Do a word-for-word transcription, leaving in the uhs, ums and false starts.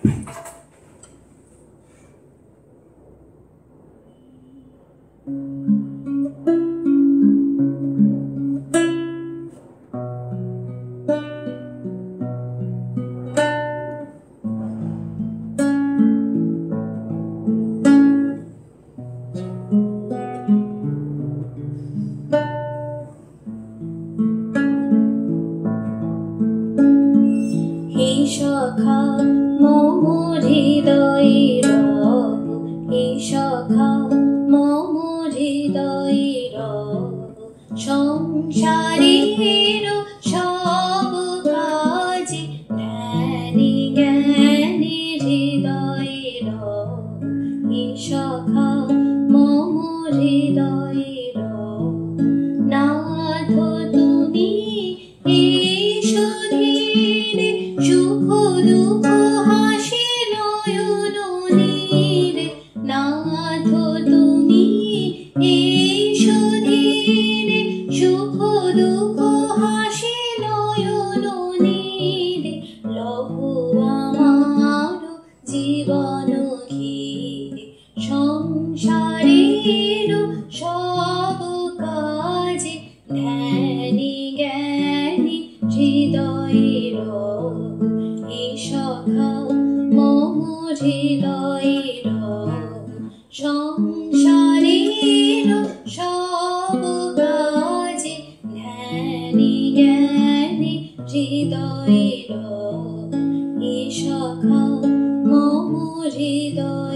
সখা মোমো হৃদয়ের হে সখা মোমো হৃদয়ের সংসারের সব কাজে ধ্যানে জ্ঞানে হৃদয়ের হে সখা মোমো হৃদয়ের নাথ তুমি এসো ধীরে সুখ দুঃখ হাসি নয়ন নীরে নাথ তুমি এসো ধীরে সুখ দুঃখ হাসি নয়ন নীরে লহু আমার জীবন ঘিরে সংসারের সব কাজে ধ্যানে জ্ঞানে হৃদয়ের হে সখা মোমো হৃদয়ের সংসারের সব কাজে ধ্যানে জ্ঞানে হৃদয়ের হে সখা মোমো হৃদয়।